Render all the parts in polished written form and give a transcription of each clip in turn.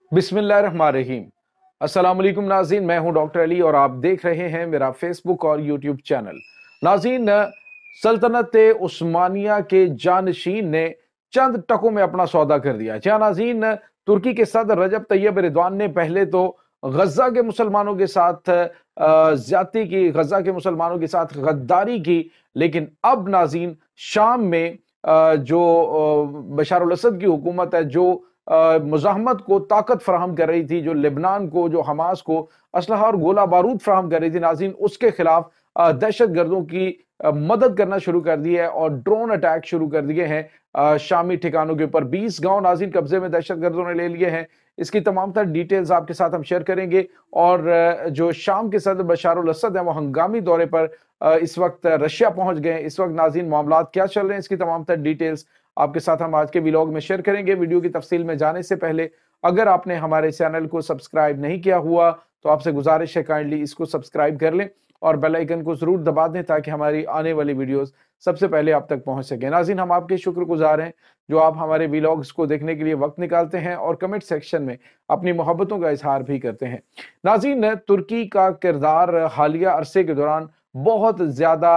बिस्मिल्लाहिर्रहमानिर्रहीम। अस्सलाम वालेकुम नाज़रीन, मैं हूं डॉक्टर अली और आप देख रहे हैं मेरा फेसबुक और यूट्यूब चैनल। नाज़रीन, सल्तनत उस्मानिया के जानशीन ने चंद टकों में अपना सौदा कर दिया। जी हाँ नाज़रीन, तुर्की के सदर रजब तैयब एर्दोआन ने पहले तो गजा के मुसलमानों के साथ ज्यादती की, गजा के मुसलमानों के साथ गद्दारी की, लेकिन अब नाज़रीन शाम में जो बशार अल असद की हुकूमत है, जो मुज़ाहमत को ताकत फराहम कर रही थी, जो लेबनान को, जो हमास को असलहा और गोला बारूद फराहम कर रही थी नाज़रीन, उसके खिलाफ दहशत गर्दों की मदद करना शुरू कर दी है और ड्रोन अटैक शुरू कर दिए हैं शामी ठिकानों के ऊपर। 20 गांव नाज़रीन कब्जे में दहशत गर्दों ने ले लिए हैं। इसकी तमाम तर डिटेल्स आपके साथ हम शेयर करेंगे। और जो शाम के सदर बशार अल असद हैं वो हंगामी दौरे पर इस वक्त रशिया पहुंच गए। इस वक्त नाज़रीन मामलात क्या चल रहे हैं, इसकी तमाम तर डिटेल्स आपके साथ हम आज के व्लॉग में शेयर करेंगे। वीडियो की तफसील में जाने से पहले अगर आपने हमारे चैनल को सब्सक्राइब नहीं किया हुआ तो आपसे गुजारिश है काइंडली इसको सब्सक्राइब कर लें और बेल आइकन को जरूर दबा दें ताकि हमारी आने वाली वीडियोस सबसे पहले आप तक पहुंच सके। नाज़रीन, हम आपके शुक्रगुजार हैं जो आप हमारे व्लॉग्स को देखने के लिए वक्त निकालते हैं और कमेंट सेक्शन में अपनी मोहब्बतों का इजहार भी करते हैं। नाज़रीन, तुर्की का किरदार हालिया अरसे के दौरान बहुत ज्यादा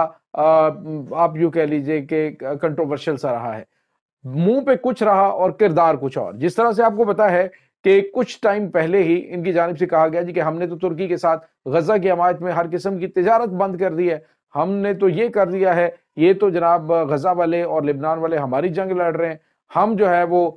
आप यूं कह लीजिए कि कंट्रोवर्शियल सा रहा है। मुंह पे कुछ रहा और किरदार कुछ और। जिस तरह से आपको पता है कि कुछ टाइम पहले ही इनकी जानिब से कहा गया जी कि हमने तो तुर्की के साथ गजा की हमायत में हर किस्म की तिजारत बंद कर दी है, हमने तो ये कर दिया है, ये तो जनाब गजा वाले और लेबनान वाले हमारी जंग लड़ रहे हैं, हम जो है वो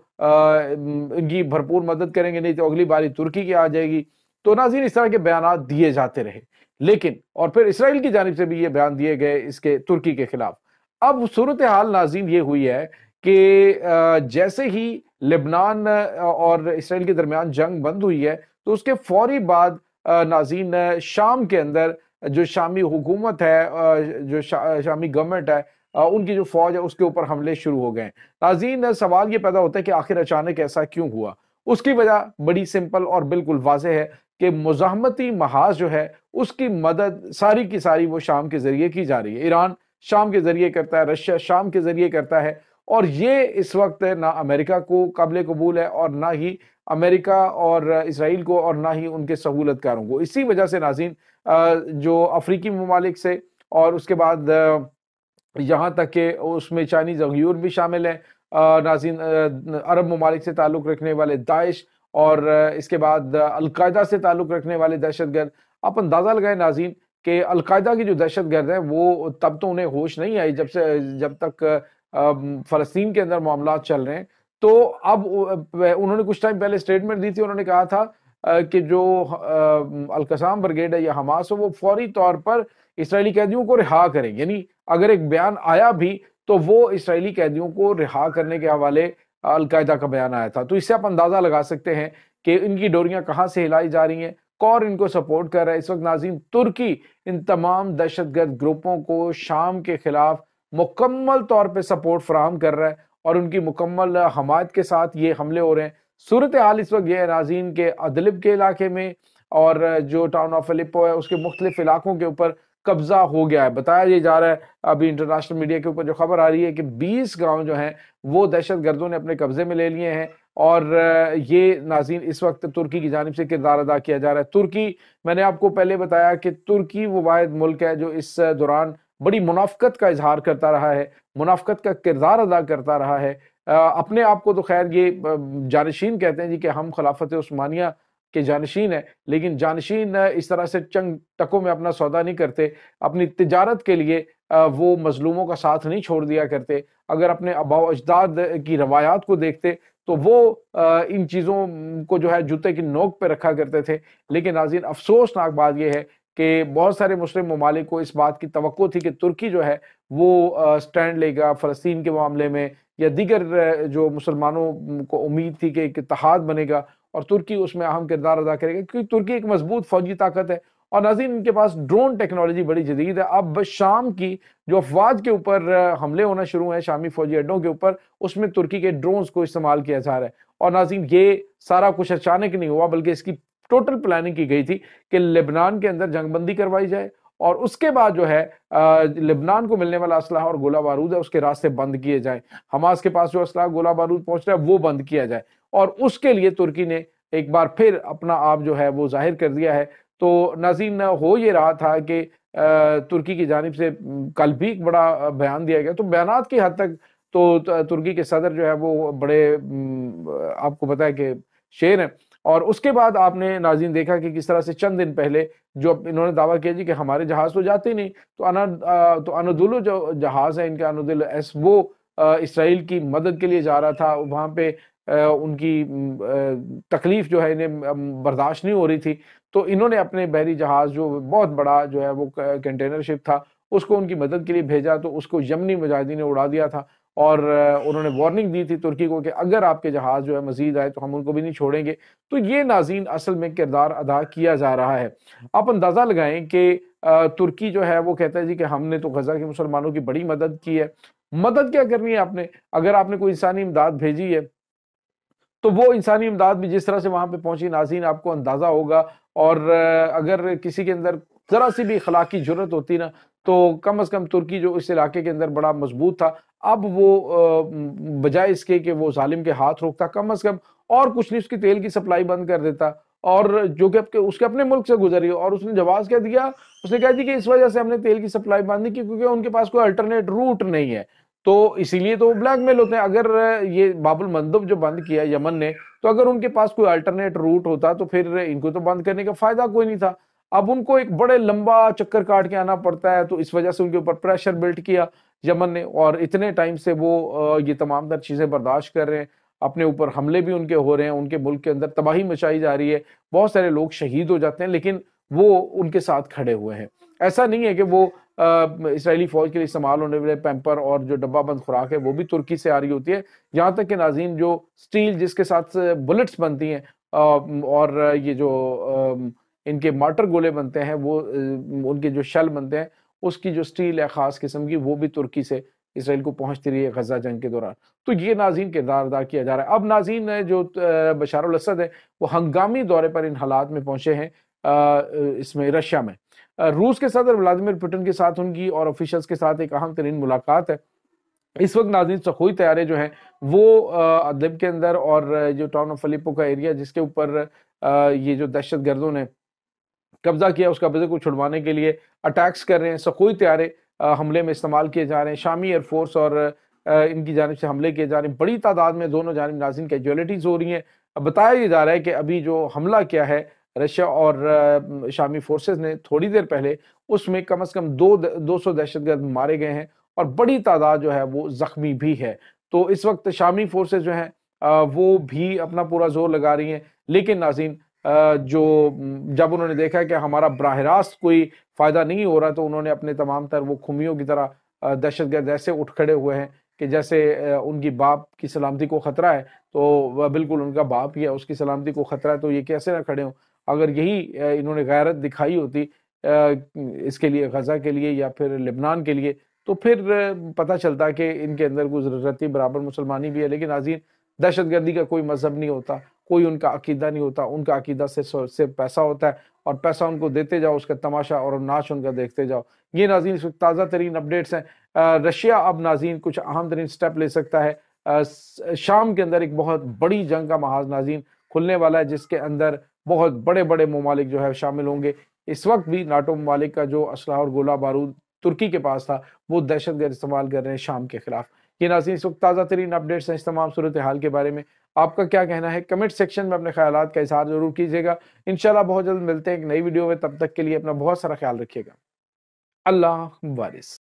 इनकी भरपूर मदद करेंगे, नहीं तो अगली बारी तुर्की की आ जाएगी। तो नाज़रीन, इस तरह के बयान दिए जाते रहे, लेकिन और फिर इसराइल की जानिब से भी ये बयान दिए गए इसके तुर्की के खिलाफ। अब सूरत हाल नाज़रीन ये हुई है कि जैसे ही लेबनान और इसराइल के दरमियान जंग बंद हुई है तो उसके फौरी बाद नाज़रीन शाम के अंदर जो शामी हुकूमत है, जो शामी गवर्नमेंट है, उनकी जो फौज है उसके ऊपर हमले शुरू हो गए। नाज़रीन, सवाल ये पैदा होता है कि आखिर अचानक ऐसा क्यों हुआ। उसकी वजह बड़ी सिंपल और बिल्कुल वाज़ेह है कि मुज़ाहमती महाज जो है उसकी मदद सारी की सारी वो शाम के जरिए की जा रही है। ईरान शाम के जरिए करता है, रशिया शाम के जरिए करता है, और ये इस वक्त ना अमेरिका को काबिल कबूल है और ना ही अमेरिका और इसराइल को और ना ही उनके सहूलतकारों को। इसी वजह से नाज़रीन जो अफ्रीकी ममालिक से और उसके बाद यहाँ तक कि उसमें चाइनीज गयूर भी शामिल हैं, नाज़रीन अरब ममालिक से ताल्लुक़ रखने वाले दाइश और इसके बाद अलकायदा से ताल्लुक़ रखने वाले दहशतगर्द। आप अंदाज़ा लगाएं नाज़रीन कि अलकायदा की जो दहशतगर्द है वो तब तो उन्हें होश नहीं आई जब तक फलस्तीन के अंदर मामला चल रहे हैं। तो अब उन्होंने कुछ टाइम पहले स्टेटमेंट दी थी, उन्होंने कहा था कि जो अल-कसाम ब्रिगेड है या हमास है वो फौरी तौर पर इसराइली कैदियों को रिहा करें। यानी अगर एक बयान आया भी तो वो इसराइली कैदियों को रिहा करने के हवाले अल-कायदा का बयान आया था। तो इससे आप अंदाजा लगा सकते हैं कि इनकी डोरियां कहां से हिलाई जा रही हैं, कौन इनको सपोर्ट कर रहा है। इस वक्त नाज़रीन तुर्की इन तमाम दहशतगर्द ग्रुपों को शाम के खिलाफ मुकम्मल तौर पे सपोर्ट फराहम कर रहा है और उनकी मुकम्मल हमायत के साथ ये हमले हो रहे हैं। सूरत हाल इस वक्त ये है नाज़रीन के अदलिब के इलाके में और जो टाउन ऑफ अलेप्पो है उसके मुख्तलिफ इलाकों के ऊपर कब्जा हो गया है। बताया ये जा रहा है अभी इंटरनेशनल मीडिया के ऊपर जो खबर आ रही है कि 20 गांव जो हैं वो दहशत गर्दों ने अपने कब्जे में ले लिए हैं और ये नाज़रीन इस वक्त तुर्की की जानिब से किरदार अदा किया जा रहा है। तुर्की, मैंने आपको पहले बताया कि तुर्की वो वाहिद मुल्क है जो इस दौरान बड़ी मुनाफ़क़त का इजहार करता रहा है, मुनाफ़क़त का किरदार अदा करता रहा है। अपने आप को तो खैर ये जानशीन कहते हैं जी कि हम खिलाफत उस्मानिया के जानशीन हैं, लेकिन जानशीन इस तरह से चंद टकों में अपना सौदा नहीं करते। अपनी तिजारत के लिए वो मजलूमों का साथ नहीं छोड़ दिया करते। अगर अपने आबाओ अजदाद की रवायात को देखते तो वो इन चीज़ों को जो है जूते की नोक पे रखा करते थे। लेकिन नाज़रीन अफसोसनाक बात यह है कि बहुत सारे मुस्लिम ममालिक को इस बात की तवक्को थी कि तुर्की जो है वो स्टैंड लेगा फ़लस्तीन के मामले में, या दीगर जो मुसलमानों को उम्मीद थी कि एक इत्तेहाद बनेगा और तुर्की उसमें अहम किरदार अदा करेगा क्योंकि तुर्की एक मजबूत फौजी ताकत है और नाज़रीन इनके पास ड्रोन टेक्नोलॉजी बड़ी जदीद है। अब शाम की जो अफवाज के ऊपर हमले होना शुरू हैं शामी फौजी अड्डों के ऊपर, उसमें तुर्की के ड्रोन्स को इस्तेमाल किया जा रहा है। और नाज़रीन ये सारा कुछ अचानक नहीं हुआ बल्कि इसकी टोटल प्लानिंग की गई थी कि लेबनान के अंदर जंगबंदी करवाई जाए और उसके बाद जो है लेबनान को मिलने वाला असलहा और गोला बारूद है उसके रास्ते बंद किए जाए, हमास के पास जो असलहा गोला बारूद पहुंच रहा है वो बंद किया जाए। और उसके लिए तुर्की ने ایک بار پھر اپنا آپ جو ہے وہ ظاہر کر دیا ہے۔ تو ناظرین، ہو یہ رہا تھا کہ ترکی کی جانب سے کل بھی ایک بڑا بیان دیا گیا، تو بیانات کی حد تک تو ترکی کے صدر جو ہے وہ بڑے آپ کو پتا ہے کہ شیر ہیں۔ اور اس کے بعد آپ نے ناظرین دیکھا کہ کس طرح سے چند دن پہلے جو انہوں نے دعویٰ کیا جی کہ ہمارے جہاز تو جاتے ہی نہیں، تو انادولو جو جہاز ہے ان کا، انادولو ایس، وہ اسرائیل کی مدد کے لیے جا رہا تھا۔ وہاں پہ ان کی تکلیف جو ہے انہیں برداشت نہیں ہو رہی تھی، تو انہوں نے اپنے بحری جہاز جو بہت بڑا جو ہے وہ کنٹینر شپ تھا اس کو ان کی مدد کے لیے بھیجا، تو اس کو یمنی مجاہدین نے اڑا دیا تھا، اور انہوں نے وارننگ دی تھی ترکی کو کہ اگر آپ کے جہاز جو ہے مزید آئے تو ہم ان کو بھی نہیں چھوڑیں گے۔ تو یہ ناظرین اصل میں کردار ادا کیا جا رہا ہے۔ آپ اندازہ لگائیں کہ ترکی جو ہے وہ کہتا ہے جی کہ ہم نے تو غزہ کے مسلمانوں کی بڑی مدد کی ہے۔ مدد کیا کرنی ہے آپ نے؟ اگر آپ نے کوئی انسانی امداد بھیجی ہے تو وہ انسانی امداد بھی جس طرح سے وہاں پہ پہنچی ناظرین آپ کو اندازہ ہوگا، اور اگر کسی کے اندر ذرا سی بھی اخلاقی جرت ہوتی نا، تو کم از کم ترکی جو اس علاقے کے اندر بڑا مضبوط تھا، اب وہ بجائے اس کے کہ وہ ظالم کے ہاتھ روکتا، کم از کم اور کچھ نہیں، اس کی تیل کی سپلائی بند کر دیتا، اور جو کہ اس کے اپنے ملک سے گزری ہو۔ اور اس نے جواز کیا دیا؟ اس نے کہا جی کہ اس وجہ سے ہم نے تیل کی سپلائی بند نہیں کی کیونکہ ان کے پاس کوئی الٹرنیٹ روٹ نہیں ہے، تو اسی لیے تو وہ بلیک میل ہوتے ہیں۔ اگر یہ باب المندب جو بند کیا یمن نے، تو اگر ان کے پاس کوئی الٹرنیٹ روٹ ہوتا تو پھر ان کو تو بند کرنے کا فائدہ کوئی نہیں تھا۔ اب ان کو ایک بڑے لمبا چکر کاٹ کے آنا پڑتا ہے، تو اس وجہ سے ان کے اوپر پریشر بلٹ کیا یمن نے، اور اتنے ٹائم سے وہ یہ تمام تر چیزیں برداشت کر رہے ہیں، اپنے اوپر حملے بھی ان کے ہو رہے ہیں، ان کے ملک کے اندر تباہی مچائی جا رہی ہے، بہت سارے لوگ شہید ہو جاتے ہیں، لیکن وہ ان کے ساتھ کھڑے ہوئے ہیں۔ ایسا نہیں ہے کہ وہ اسرائیلی فوج کے لیے استعمال ہونے والے پیمپر اور جو ڈبہ بند خوراک ہے وہ بھی ترکی سے آ رہی ہوتی ہے، یہاں تک کہ ناظرین جو سٹیل جس کے ساتھ بلٹس بنتی ہیں اور یہ جو ان کے مارٹر گولے بنتے ہیں، وہ ان کے جو شل بنتے ہیں، اس کی جو سٹیل ہے خاص قسم کی، وہ بھی ترکی سے اسرائیل کو پہنچتی رہی ہے غزہ جنگ کے دوران۔ تو یہ ناظرین کردار ادا کیا جا رہا ہے۔ اب ناظرین جو بشار الاسد ہے وہ ہنگامی دورے پر ان حالات میں پہنچے ہیں اس میں رشیا میں۔ روس کے صدر ولادیمیر پوٹن کے ساتھ ان کی اور آفیشلز کے ساتھ ایک اہم ترین ملاقات ہے۔ اس وقت ناظرین سخوئی طیارے جو ہیں وہ ادلب کے اندر اور جو ٹاؤن آف فلیپو کا ایریا جس کے اوپر یہ جو دہشت گردوں نے قبضہ کیا اس قبضے کو چھڑوانے کے لیے اٹیکس کر رہے ہیں، سخوئی طیارے حملے میں استعمال کیے جا رہے ہیں، شامی ایئر فورس اور ان کی جانب سے حملے کیے جا رہے ہیں، بڑی تعداد میں دونوں جانب ناظرین کیجولیٹیز ہو رہی ہیں۔ بتایا یہ جا رہا ہے کہ ابھی جو حملہ کیا ہے رشیا اور شامی فورسز نے تھوڑی دیر پہلے، اس میں کم از کم 200 دہشت گرد مارے گئے ہیں اور بڑی تعداد جو ہے وہ زخمی بھی ہے۔ تو اس وقت شامی فورسز جو ہیں وہ بھی اپنا پورا زور لگا رہی ہیں، لیکن ناظرین جب انہوں نے دیکھا کہ ہمارا براہ راست کوئی فائدہ نہیں ہو رہا، تو انہوں نے اپنے تمام تر وہ کھمیوں کی طرح دہشت گرد ایسے اٹھ کھڑے ہوئے ہیں کہ جیسے ان کی باپ کی سلامتی کو خطرہ ہے، تو بالکل ان کا باپ ہی ہے، اس کی سلامتی کو خطرہ ہے، تو یہ کیسے نہ کھڑے ہوں۔ اگر یہی انہوں نے غیرت دکھائی ہوتی اس کے لیے، غزہ کے لیے یا پھر لبنان کے لیے، تو پھر پتہ چلتا کہ ان کے اندر کوئی رتی برابر مسلمانی بھی ہے۔ لیکن ناظرین دہشت گردی کا کوئی مذہب نہیں ہوتا، کوئی ان کا عقیدہ نہیں ہوتا، ان کا عقیدہ صرف پیسہ ہوتا ہے، اور پیسہ ان کو دیتے جاؤ، اس کا تماشا اور ناچ ان کا دیکھتے جاؤ۔ یہ ناظرین اس وقت تازہ ترین اپڈیٹس ہیں۔ رشیا اب ناظرین کچھ اہم ترین سٹیپ لے سکتا ہے۔ شام کے اندر ایک بہت بڑی جنگ کا محاذ ناظرین کھلنے والا ہے، جس کے اندر بہت بڑے بڑے ممالک جو ہے شامل ہوں گے۔ اس وقت بھی ناٹو ممالک کا جو اسلحہ اور گولہ بارود ترکی کے پاس تھا وہ دہشت گرد استعمال کر رہے ہیں شام کے خلاف۔ یہ ناظرین اس وقت تازہ ترین اپڈیٹس ہیں اس تمام صورتحال کے بارے میں۔ آپ کا کیا کہنا ہے؟ کمنٹ سیکشن میں اپنے خیالات کا اظہار ضرور کیجیے گا۔ انشاءاللہ بہت جلد ملتے ہیں ایک نئی ویڈیو میں، تب تک کے لیے اپنا بہت سارا خیال رکھیے گا۔ اللہ وارث۔